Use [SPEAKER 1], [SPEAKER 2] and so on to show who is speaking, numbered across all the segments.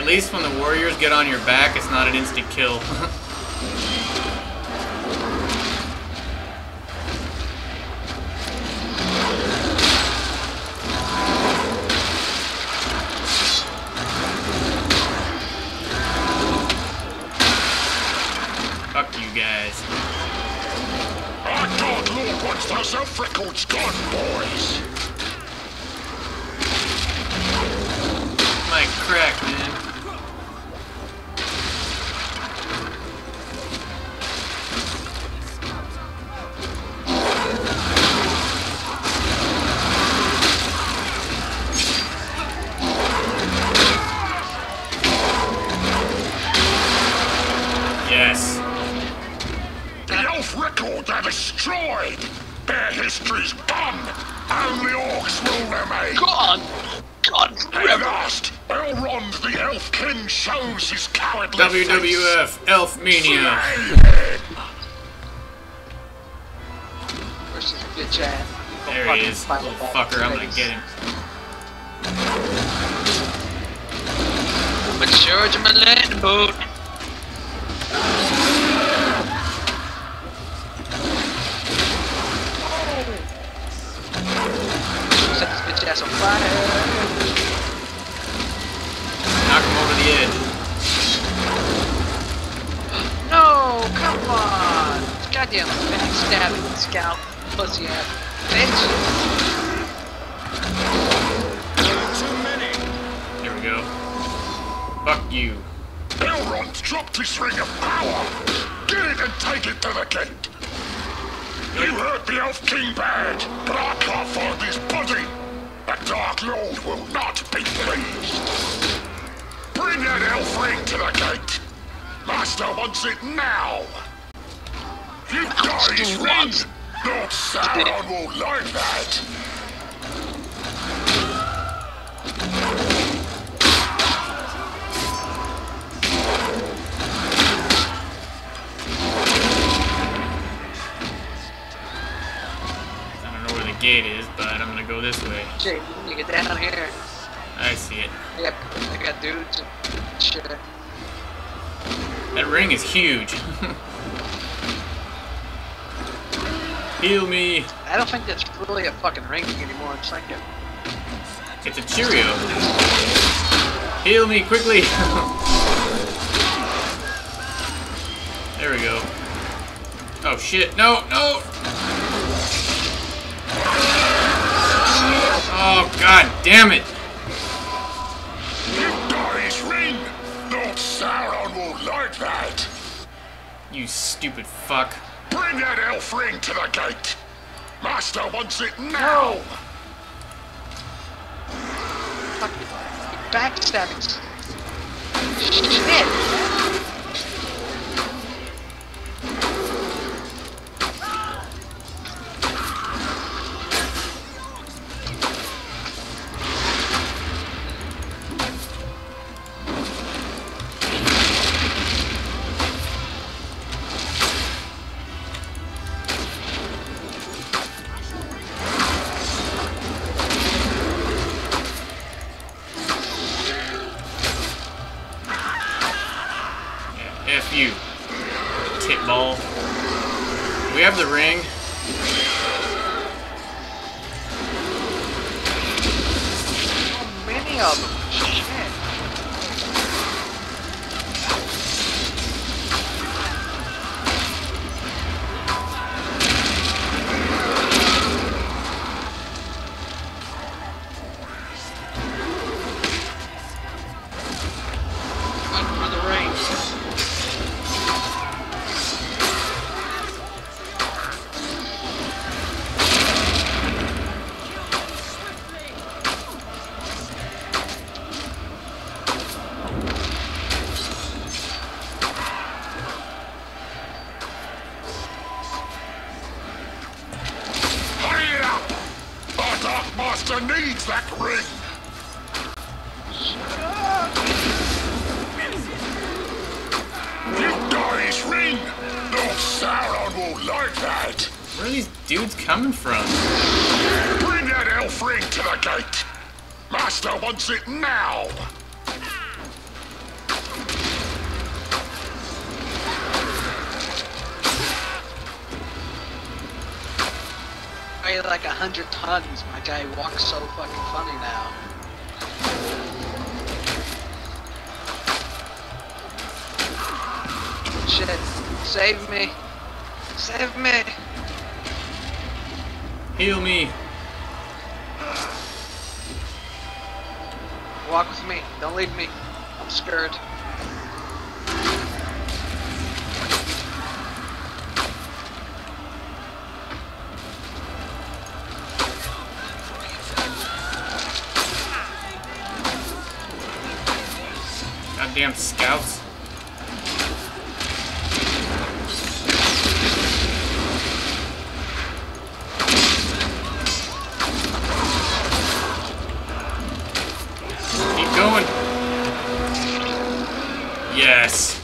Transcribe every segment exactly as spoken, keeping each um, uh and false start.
[SPEAKER 1] At least when the warriors get on your back, it's not an instant kill. Fuck you guys.
[SPEAKER 2] Our God Lord wants those elf records gone, boys.
[SPEAKER 1] My crack, man. Yes.
[SPEAKER 2] The elf records are destroyed. Their history's done. Only orcs will remain.
[SPEAKER 3] God! God!
[SPEAKER 2] At last, Elrond the Elf King shows his cowardly
[SPEAKER 1] W W F
[SPEAKER 2] face.
[SPEAKER 1] Elf Mania.
[SPEAKER 3] Where's this bitch at?
[SPEAKER 1] There he is, little fucker. I'm gonna get him.
[SPEAKER 3] But George, my landing boat. Set this bitch ass on fire.
[SPEAKER 1] Knock him over the edge.
[SPEAKER 3] No, come on! Goddamn backstabbing scout, pussy ass bitch.
[SPEAKER 2] Too many.
[SPEAKER 1] There we go. Fuck you.
[SPEAKER 2] Elrond dropped his ring of power. Get it and take it to the gate. You hurt the Elf King bad, but I can't find his body. The Dark Lord will not be pleased. Bring that elf ring to the gate. Master wants it now. You guys ring. Lord Sauron will like that.
[SPEAKER 1] I don't know where the gate is, but I'm gonna go this way.
[SPEAKER 3] Shit, you get down here.
[SPEAKER 1] I see it.
[SPEAKER 3] Yep, I got dudes and shit.
[SPEAKER 1] That ring is huge. Heal me.
[SPEAKER 3] I don't think that's really a fucking ring anymore. It's like a...
[SPEAKER 1] It's a Cheerio. Heal me quickly. There we go. Oh shit. No, no. Oh god damn it.
[SPEAKER 2] You got his ring. Lord Sauron will like that.
[SPEAKER 1] You stupid fuck.
[SPEAKER 2] Bring that elf ring to the gate. Master wants it now.
[SPEAKER 3] Fuck you. Backstabbing. Shit!
[SPEAKER 1] F you, titball. We have the ring.
[SPEAKER 3] So many of them. Shit. Run for the ring.
[SPEAKER 2] Hurry it up. Our Dark Master needs that ring. You got his ring. Lord Sauron will like that.
[SPEAKER 1] Where are these dudes coming from?
[SPEAKER 2] Bring that elf ring to the gate. Master wants it now.
[SPEAKER 3] weigh like a hundred tons. My guy walks so fucking funny now. Shit. Save me. Save me.
[SPEAKER 1] Heal me.
[SPEAKER 3] Walk with me. Don't leave me. I'm scared.
[SPEAKER 1] Goddamn scouts. Keep going. Yes.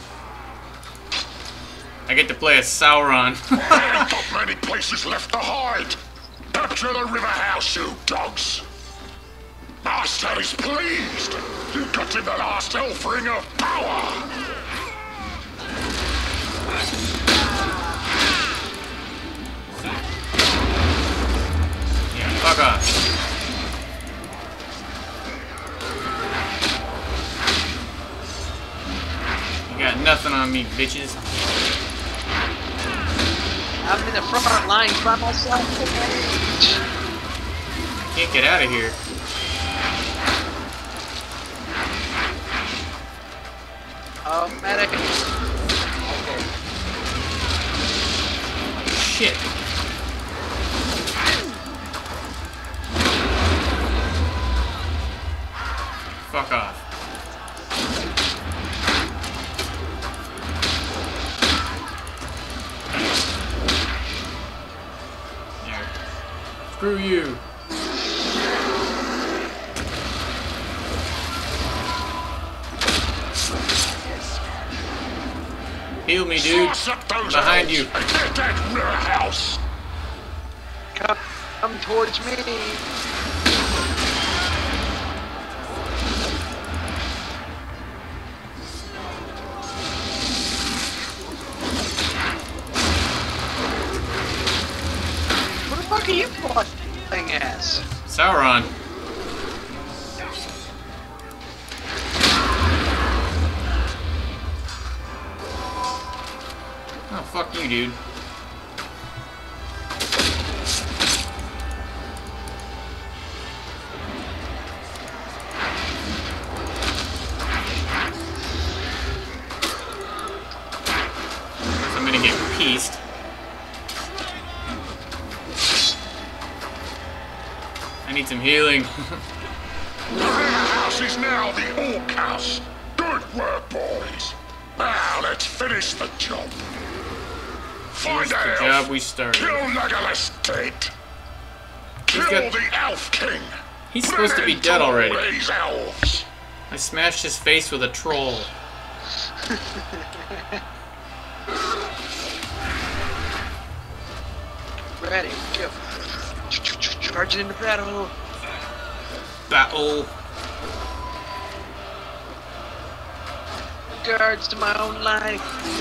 [SPEAKER 1] I get to play as Sauron.
[SPEAKER 2] I ain't got many places left to hide. Capture the river house, you dogs. Master is pleased. You got him the last elf ring of power.
[SPEAKER 1] Yeah, fuck off. You got nothing on me, bitches.
[SPEAKER 3] I'm in the front line by myself.
[SPEAKER 1] Can't get out of here.
[SPEAKER 3] Oh, medic.
[SPEAKER 1] Shit. Fuck off. There. Screw you. Heal me, dude. Behind you.
[SPEAKER 2] Get that river house.
[SPEAKER 3] Come, come towards me. What the fuck are you playing as?
[SPEAKER 1] Sauron. Oh, fuck you, dude. I'm gonna get pieced. I need some healing.
[SPEAKER 2] The river house is now the Orc house. Good work, boys. Now let's finish the job. Find
[SPEAKER 1] Here's the
[SPEAKER 2] out.
[SPEAKER 1] job we started.
[SPEAKER 2] Kill Legolas dead. Kill
[SPEAKER 1] got-
[SPEAKER 2] the Elf King.
[SPEAKER 1] He's supposed to be
[SPEAKER 2] Put
[SPEAKER 1] dead
[SPEAKER 2] an end to
[SPEAKER 1] already.
[SPEAKER 2] all these elves.
[SPEAKER 1] I smashed his face with a troll.
[SPEAKER 3] Ready, go. Charging into battle.
[SPEAKER 1] Battle.
[SPEAKER 3] Guards to my own life.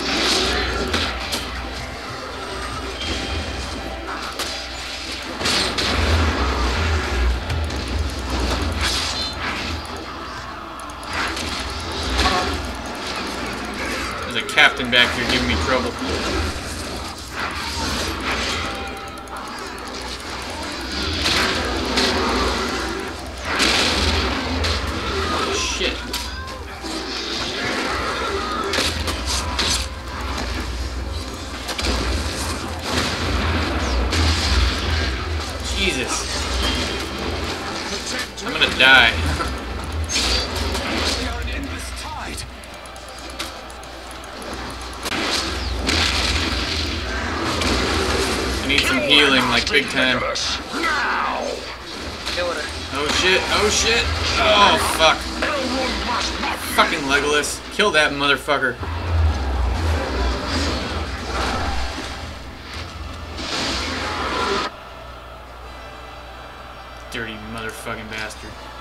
[SPEAKER 1] There's a captain back here giving me trouble. Shit. Jesus. I'm gonna die. I need some healing, like big time.
[SPEAKER 2] Now.
[SPEAKER 3] Kill her.
[SPEAKER 1] Oh shit, oh shit. Oh fuck.
[SPEAKER 2] Elrond must not be.
[SPEAKER 1] Fucking Legolas. Kill that motherfucker. Dirty motherfucking bastard.